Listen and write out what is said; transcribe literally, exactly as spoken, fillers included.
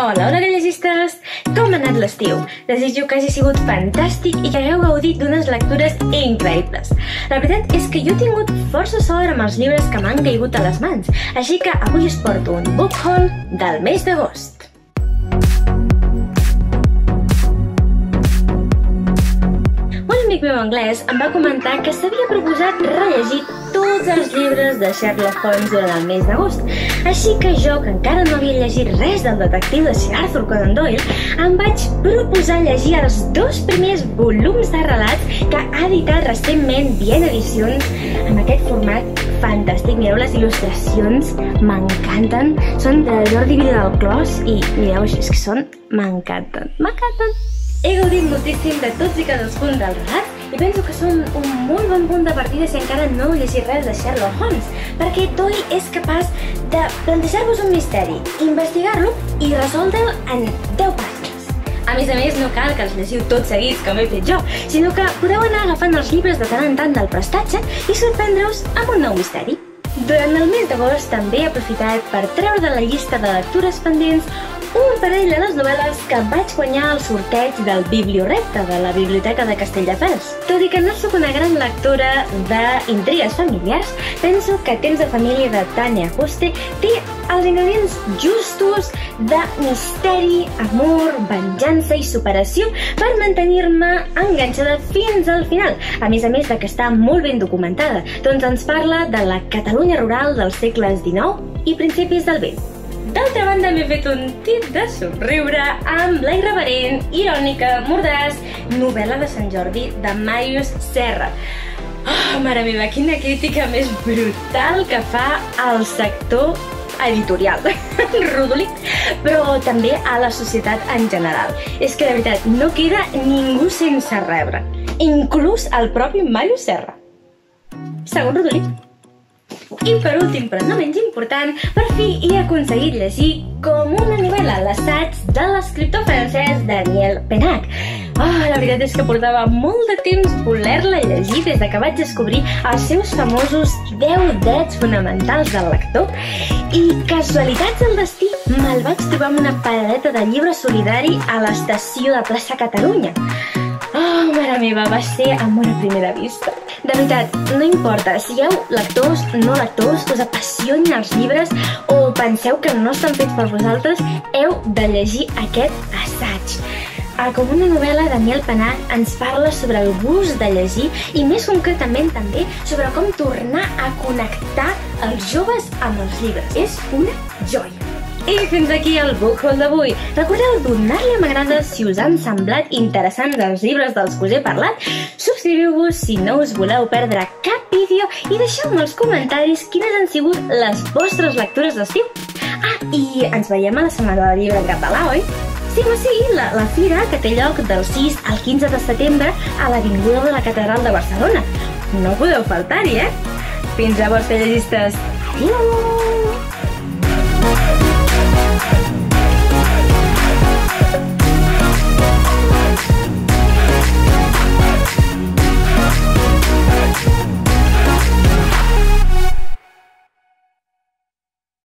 Hola, hola gallegistes! Com ha anat l'estiu? Desitjo que hagi sigut fantàstic i que hagueu gaudit d'unes lectures increïbles. La veritat és que jo he tingut força sort amb els llibres que m'han caigut a les mans, així que avui us porto un book haul del mes d'agost. Un amic meu anglès em va comentar que s'havia proposat rellegir tots els llibres de Sherlock Holmes durant el mes d'agost. Així que jo, que encara no havia llegit res del detectiu de Sir Arthur Conan Doyle, em vaig proposar llegir els dos primers volums de relats que ha editat recentment Bien Edicions en aquest format fantàstic. Mireu les il·lustracions, m'encanten. Són de Jordi Viladeclos i mireu, és que són... m'encanten, m'encanten. He gaudit moltíssim de tots i cadascun dels relats i penso que són un molt bon punt de partida si encara no heu llegit res de Sherlock Holmes, perquè Doyle és capaç de plantejar-vos un misteri, investigar-lo i resoldre'l en deu pàgines. A més a més, no cal que els llegiu tots seguits com he fet jo, sinó que podeu anar agafant els llibres de tant en tant del prestatge i sorprendre-us amb un nou misteri. Durant el mes d'agost també he aprofitat per treure de la llista de lectures pendents un parell de les novel·les que vaig guanyar al sorteig del Bibliorepte de la Biblioteca de Castelldefels. Tot i que no sóc una gran lectora d'intrigues familiars, penso que Temps de família de Tania Juste té els ingredients justos de misteri, amor, venjança i superació per mantenir-me enganxada fins al final. A més a més de que està molt ben documentada, doncs ens parla de la Catalunya rural dels segles dinou i principis del vint. D'altra banda, m'he fet un tip de somriure amb la irreverent, irònica, mordaç novel·la de Sant Jordi de Màrius Serra. Oh, mare meva, quina crítica més brutal que fa al sector editorial rodolí, però també a la societat en general. És que, de veritat, no queda ningú sense rebre, inclús el propi Màrius Serra, segons Rodolí. I per últim, però no menys important, per fi he aconseguit llegir com una novel·la l'assaig de l'escriptor francès Daniel Pennac. Oh, la veritat és que portava molt de temps voler-la llegir des de que vaig descobrir els seus famosos deu drets fonamentals del lector i, casualitats del destí, me'l vaig trobar amb una paradeta de llibre solidari a l'estació de Plaça Catalunya. Oh, mare meva, va ser amor a primera vista. De veritat, no importa si hi heu lectors, no lectors, que us apassionin els llibres o penseu que no estan fets per vosaltres, heu de llegir aquest assaig. Com una novel·la, Daniel Pennac ens parla sobre el gust de llegir i més concretament també sobre com tornar a connectar els joves amb els llibres. És una joia! I fins aquí el book haul d'avui. Recordeu donar-li a m'agrada si us han semblat interessants els llibres dels que us he parlat. Subscriviu-vos si no us voleu perdre cap vídeo i deixeu-me als comentaris quines han sigut les vostres lectures d'estiu. Ah, i ens veiem a la Setmana del Llibre en català, oi? Sí, però sí, la, la fira que té lloc del sis al quinze de setembre a l'Avinguda de la Catedral de Barcelona. No podeu faltar-hi, eh? Fins llavors, gallegistes. Adiós!